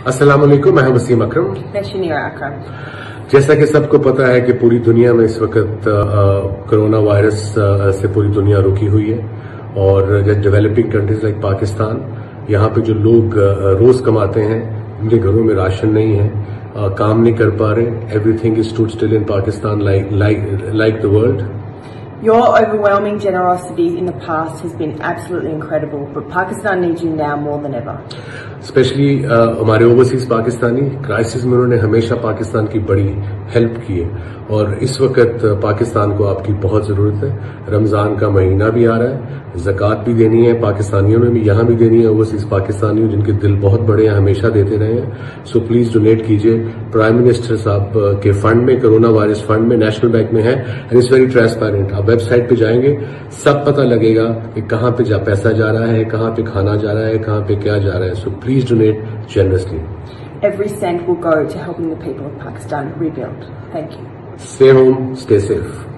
السلام علیکم، میں ہوں وسیم اکرم۔ میں شنیرا اکرم۔ جیسا کہ سب کو پتا ہے کہ پوری دنیا میں اس وقت کرونا وائرس سے پوری دنیا رکی ہوئی ہے، اور ڈیولپنگ کنٹریز لائک پاکستان، یہاں پہ جو لوگ روز کماتے ہیں ان کے گھروں میں راشن نہیں ہے، کام نہیں کر پا رہے۔ Everything is stood still in Pakistan like the world. Your overwhelming generosity in the past has been absolutely incredible, but Pakistan needs you now more than ever. Especially ہمارے اوورسیز پاکستانی کرائسس میں انہوں نے ہمیشہ پاکستان کی بڑی ہیلپ کی ہے، اور اس وقت پاکستان کو آپ کی بہت ضرورت ہے۔ رمضان کا مہینہ بھی آ رہا ہے، زکوٰۃ بھی دینی ہے، پاکستانیوں نے بھی یہاں بھی دینی ہے، اوورسیز پاکستانیوں جن کے دل بہت بڑے ہیں ہمیشہ دیتے رہے ہیں۔ سو پلیز ڈونیٹ کیجیے۔ پرائم منسٹر صاحب کے فنڈ میں، کرونا وائرس فنڈ میں، نیشنل بینک میں ہے، اینڈ اٹس ویری ٹرانسپیرنٹ۔ آپ ویب سائٹ پہ جائیں گے، سب پتہ لگے گا کہ کہاں پہ پیسہ جا رہا ہے، کہاں پہ کھانا جا رہا ہے، کہاں پہ کیا جا رہا ہے۔ So please donate generously. Every cent will go to helping the people of Pakistan rebuild. Thank you. Stay home, stay safe.